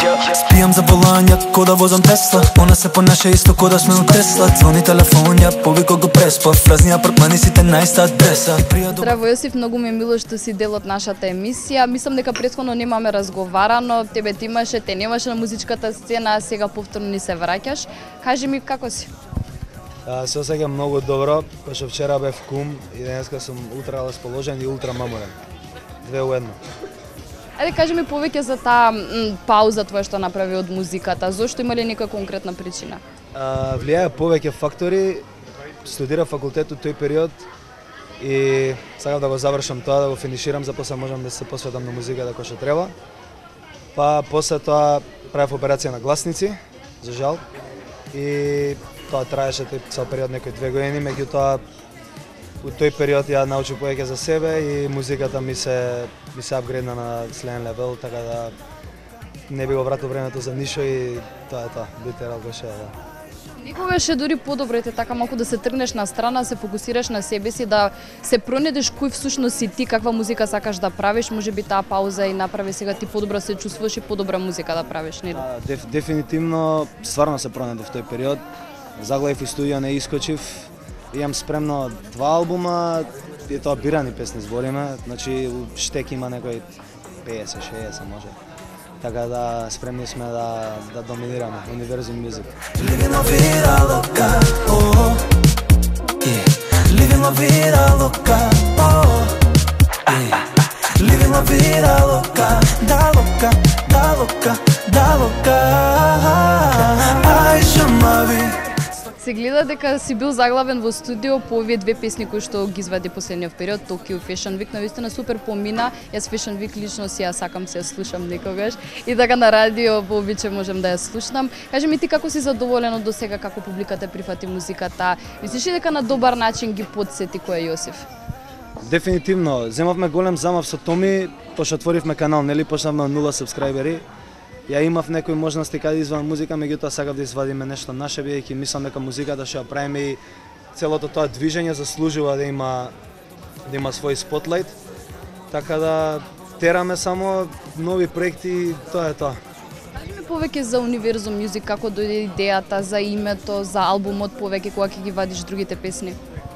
Спијам за волан, ја ко да возам Тесла. Она се понаше исто ко да сме у Тесла. Звони телефон, ја повико го преспав. Празни апартмани сите најста адреса. Здраво Јосиф, многу ми е мило што си дел од нашата емисија. Мислам дека претходно немаме разговарано, тебе ти имаше, те немаше на музичката сцена, а сега повторно ни се враќаш. Кажи ми како си? Се осеќам многу добро, пошто вчера бев кум и денеска сум ултра расположен и ултра маморен. Две у едно. Ајде кажи ми повеќе за таа пауза твоја што направи од музиката. Зошто, има ли нека конкретна причина? Влијае повеќе фактори. Студирав факултет у тој период и сакав да го завршам тоа, да го финиширам, за после можам да се посветам на музиката како што треба. Па после тоа правев операција на гласници, за жал. И тоа траеше цел период некои 2 години, меѓутоа у тој период ја научив повеќе за себе и музиката ми се апгрейдна на следен левел, така да не би го вратил времето за ништо и тоа е тоа, битерал беше да. Никогаш е дури подобро е така малку да се тргнеш на страна, се фокусираш на себе си, да се пронедеш кој всушност си ти, каква музика сакаш да правиш, можеби таа пауза и направи сега ти подобро се чувствуваш и подобра музика да правиш, нели? Дефинитивно, стварно се пронедов тој период. Заглавив и студио, не искочив. Имам спремно 2 албума, и тоа бирани песни збориме, значи штек има некои 50-60 може. Така да спремни сме да доминираме Univerzum Music. Living la vida loca, oh, yeah. Living la vida loca, oh, yeah. Living la vida loca, da loca, da loca, da loca. Ai, chama-me. Се гледа дека си бил заглавен во студио по овие 2 песни кои што ги извади последниот период, Tokyo Fashion Week, навистина супер помина. Јас Fashion Week лично си ја сакам, се ја слушам некогаш и така на радио по обичај можам да ја слушнам. Кажи ми ти како си задоволен од досега, како публиката прифати музиката? Мислиш ли дека на добар начин ги потсети кој е Јосиф? Дефинитивно, земавме голем замав со Томи, пошто отворивме канал, нели, почнавме 0 сабскрајбери. Ја имав некои можности каде изван музика, меѓутоа сакав да извадиме нешто наше, бидејќи мислам дека музиката што ја правиме и целото тоа движење заслужува да има свој спотлајт. Така да тераме само нови проекти, тоа е тоа. Кажи ми повеќе за Univerzum Music, како дојде идејата за името, за албумот, повеќе кога ќе ги вадиш другите песни?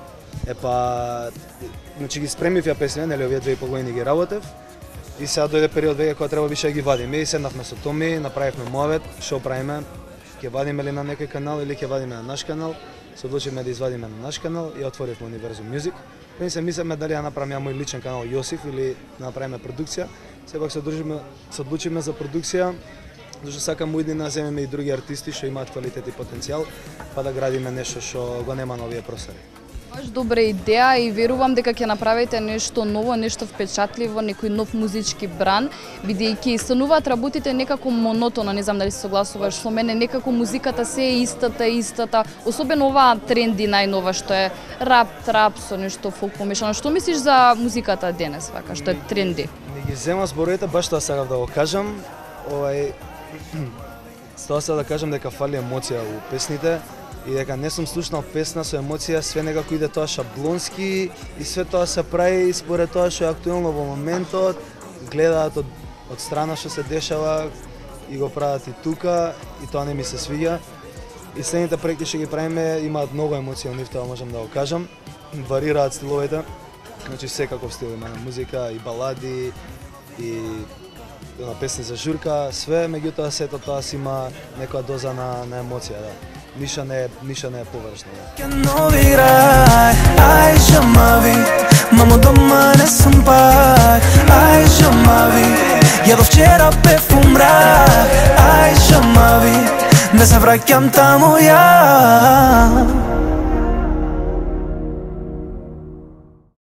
Значи ги спремив ја песни, нели, овие 2,5 години ги работев. И сега дојде период веќе кога треба више да ги вадиме. И седнавме со Томи, направивме муавет, што правиме, ќе вадиме ли на некој канал или ќе вадиме на наш канал. Се одлучивме да извадиме на наш канал и отворивме Univerzum Music. Па се мислевме дали ја направиме ја мој личен канал Јосиф или да направиме продукција. Сепак се одлучивме за продукција, зашто сакаме уидни да земеме и други артисти што имаат квалитет и потенцијал, па да градиме нешто што го нема на овие простори. Баш добра идеја и верувам дека ќе направите нешто ново, нешто впечатливо, некој нов музички бран, бидејќи стануваат работите некако монотоно, не знам дали се согласуваш со мене, некако музиката се е истата, особено оваа тренди најнова што е рап, трап со нешто фолк помешано. Што мислиш за музиката денес, вака, што е тренди? Не ги зема зборовите, баш тоа сакав да го кажам. Тоа се да кажам дека фали емоција у песните, и дека не сум слушнал песна со емоција, све некако иде тоа шаблонски и све тоа се прави според тоа што е актуелно во моментот, гледаат од страна што се дешава и го прават и тука, и тоа не ми се свиѓа. И следните проекти што ги правиме имаат многу емоција, нив тоа можам да го кажам. Варираат стиловите, значи секаков стил има на музика, и балади, и на песни за журка, све, меѓутоа сето тоа си има некоја доза на емоција, да. Ниша не е површно. Ai, chama-me, mamo doma ne sam pak. Ai, chama-me, ja do včera pevum mrak. Ai, chama-me, ne se vraćam tamo ja.